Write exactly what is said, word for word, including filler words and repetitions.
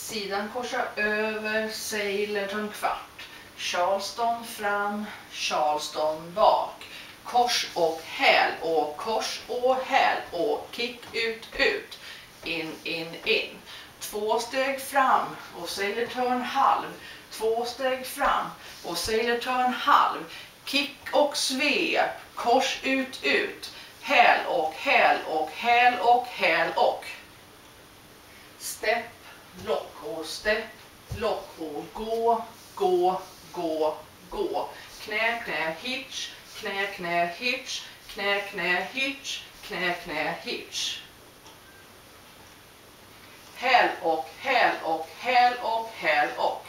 Sidan korsar över, Sailorton kvart. Charleston fram, Charleston bak. Kors och häl och kors och häl och kick ut ut. In, in, in. Två steg fram och Sailorton halv. Två steg fram och Sailorton halv. Kick och svep, kors ut ut. Häl och häl och häl och häl och. Step, lock och step, lock och gå, gå, gå, gå. Knä, knä, hitch, knä, knä, hitch, knä, knä, hitch, knä, knä, hitch. Häl och häl och häl och häl och.